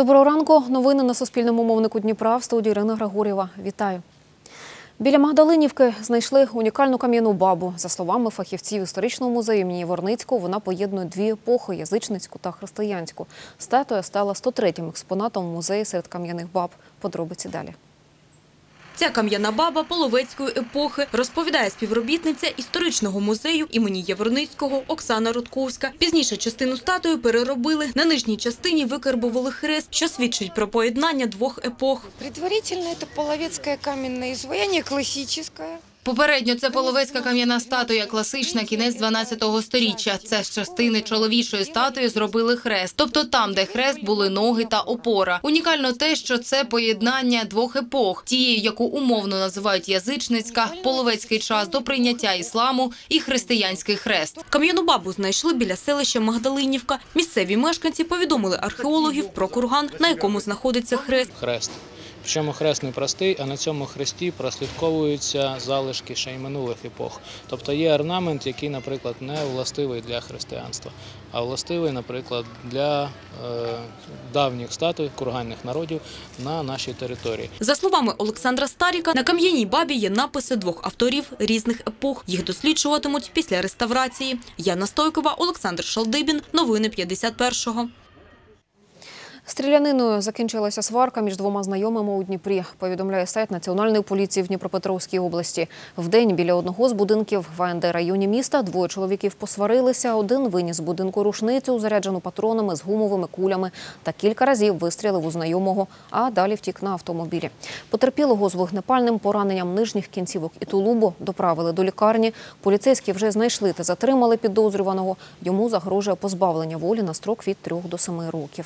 Доброго ранку. Новини на Суспільному мовнику Дніпра. В студії Ірина Григорєва. Вітаю. Біля Магдалинівки знайшли унікальну кам'яну бабу. За словами фахівців історичного музею імені Яворницького, вона поєднує дві епохи – язичницьку та християнську. Статуя стала 103-м експонатом музею серед кам'яних баб. Подробиці далі. Ця кам'яна баба половецької епохи, розповідає співробітниця історичного музею імені Яворницького Оксана Рудковська. Пізніше частину статуї переробили. На нижній частині викарбували хрест, що свідчить про поєднання двох епох. Предварительно це половецьке кам'яне изваяние, класичне. Попередньо це половецька кам'яна статуя, класична, кінець 12 століття. Це з частини чоловічої статуї зробили хрест. Тобто там, де хрест, були ноги та опора. Унікально те, що це поєднання двох епох. Тієї, яку умовно називають язичницька, половецький час до прийняття ісламу і християнський хрест. Кам'яну бабу знайшли біля селища Магдалинівка. Місцеві мешканці повідомили археологів про курган, на якому знаходиться хрест. Причому хрест не простий, а на цьому хресті прослідковуються залишки ще й минулих епох. Тобто є орнамент, який, наприклад, не властивий для християнства, а властивий, наприклад, для давніх статуй курганних народів на нашій території. За словами Олександра Старіка, на кам'яній бабі є написи двох авторів різних епох. Їх досліджуватимуть після реставрації. Яна Стойкова, Олександр Шалдибін. Новини 51-го. Стріляниною закінчилася сварка між двома знайомими у Дніпрі, повідомляє сайт Національної поліції в Дніпропетровській області. Вдень біля одного з будинків в АНД-районі міста двоє чоловіків посварилися. Один виніс з будинку рушницю, заряджену патронами з гумовими кулями, та кілька разів вистрілив у знайомого, а далі втік на автомобілі. Потерпілого з вогнепальним пораненням нижніх кінцівок і тулубу доправили до лікарні. Поліцейські вже знайшли та затримали підозрюваного. Йому загрожує позбавлення волі на строк від 3 до 7 років.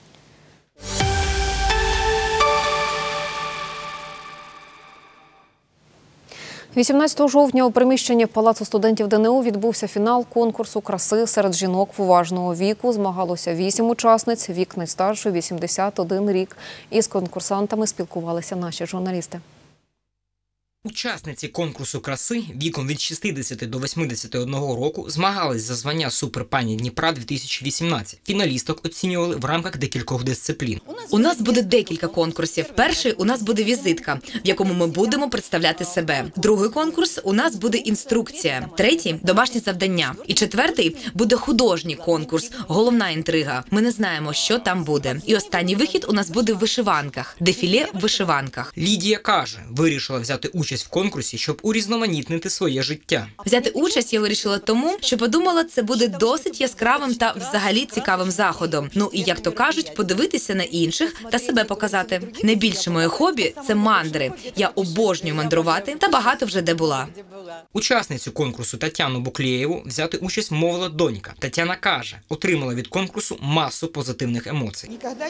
18 жовтня у приміщенні Палацу студентів ДНУ відбувся фінал конкурсу краси серед жінок поважного віку. Змагалося 8 учасниць, вік найстаршої – 81 рік. Із конкурсантами спілкувалися наші журналісти. Учасниці конкурсу краси віком від 60 до 81 року змагались за звання «Суперпані Дніпра-2018». Фіналісток оцінювали в рамках декількох дисциплін. У нас буде декілька конкурсів. Перший у нас буде візитка, в якому ми будемо представляти себе. Другий конкурс у нас буде інструкція. Третій – домашні завдання. І четвертий буде художній конкурс, головна інтрига. Ми не знаємо, що там буде. І останній вихід у нас буде в вишиванках, дефіле в вишиванках. Лідія каже, вирішила взяти участь в конкурсі, щоб урізноманітнити своє життя. Взяти участь я вирішила тому, що подумала, це буде досить яскравим та взагалі цікавим заходом. Ну і, як то кажуть, подивитися на інших та себе показати. Найбільше моє хобі – це мандри. Я обожнюю мандрувати та багато вже де була. Учасницю конкурсу Тетяну Буклєєву взяти участь мовила донька. Тетяна каже, отримала від конкурсу масу позитивних емоцій.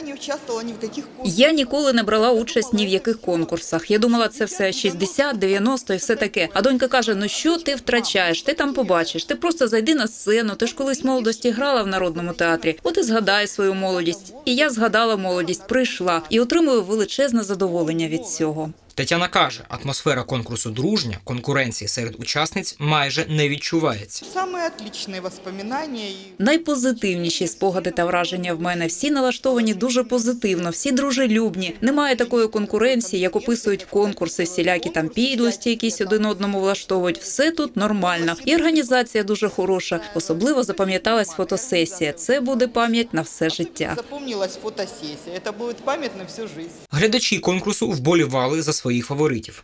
Я ніколи не брала участь ні в яких конкурсах. Я думала, це все 60, 90 і все таке. А донька каже, ну що ти втрачаєш, ти там побачиш, ти просто зайди на сцену, ти ж колись в молодості грала в Народному театрі, от і згадай свою молодість. І я згадала молодість, прийшла і отримую величезне задоволення від цього. Тетяна каже, атмосфера конкурсу дружня, конкуренції серед учасниць майже не відчувається. Найпозитивніші спогади та враження в мене. Всі налаштовані дуже позитивно, всі дружелюбні. Немає такої конкуренції, як описують конкурси, всілякі там підлості, якісь один одному влаштовують. Все тут нормально. І організація дуже хороша. Особливо запам'яталась фотосесія. Це буде пам'ять на все життя. Глядачі конкурсу вболівали за своїх фаворитів.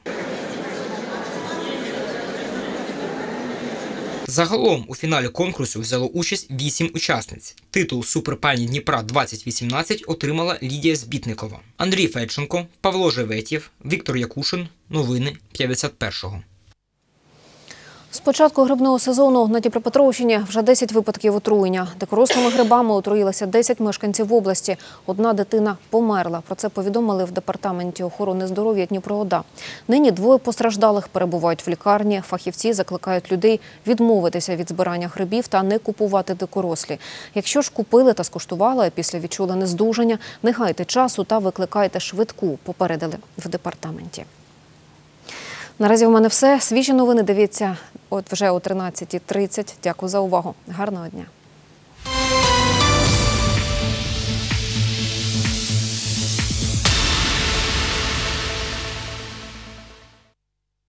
Загалом у фіналі конкурсу взяло участь 8 учасниць. Титул «Суперпані Дніпра-2018» отримала Лідія Збітникова, Андрій Федченко, Павло Живетєв, Віктор Якушин. Новини 51-го. З початку грибного сезону на Дніпропетровщині вже 10 випадків отруєння. Дикорослими грибами отруїлися 10 мешканців області. Одна дитина померла. Про це повідомили в Департаменті охорони здоров'я Дніпроода. Нині 2 постраждалих перебувають в лікарні. Фахівці закликають людей відмовитися від збирання грибів та не купувати дикорослі. Якщо ж купили та скуштували, а після відчули нездужання, не гайте часу та викликайте швидку, попередили в департаменті. Наразі у мене все. Свіжі новини дивіться вже о 13:30. Дякую за увагу. Гарного дня.